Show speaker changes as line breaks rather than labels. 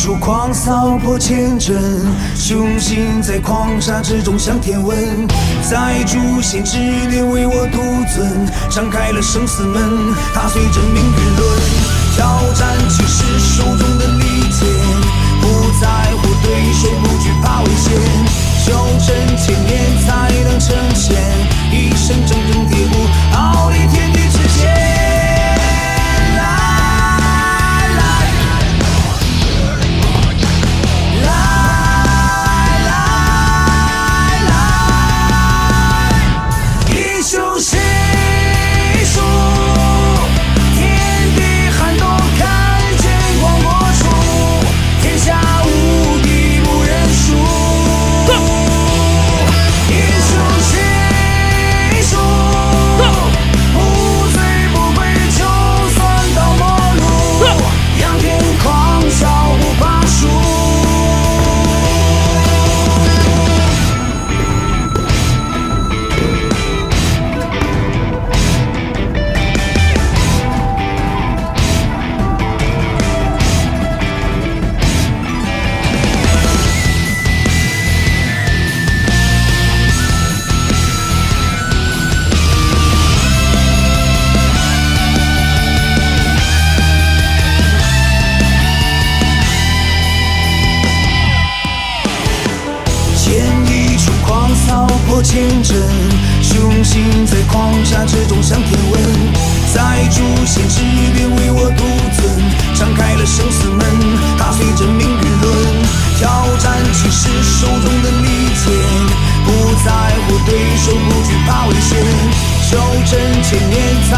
出狂扫破前尘，雄心在狂沙之中向天问。在诛仙之巅为我独尊，敞开了生死门，踏碎着命运轮。挑战其实手中的利剑，不在乎对手，不惧怕危险。修真千年才能成仙，一生铮铮铁骨，傲立天地之间。 前尘，雄心在狂沙之中向天问，在诛仙之巅为我独尊，敞开了生死门，踏碎着命运轮。挑战其实手中的利剑，不在乎对手，不惧怕危险。修真千年才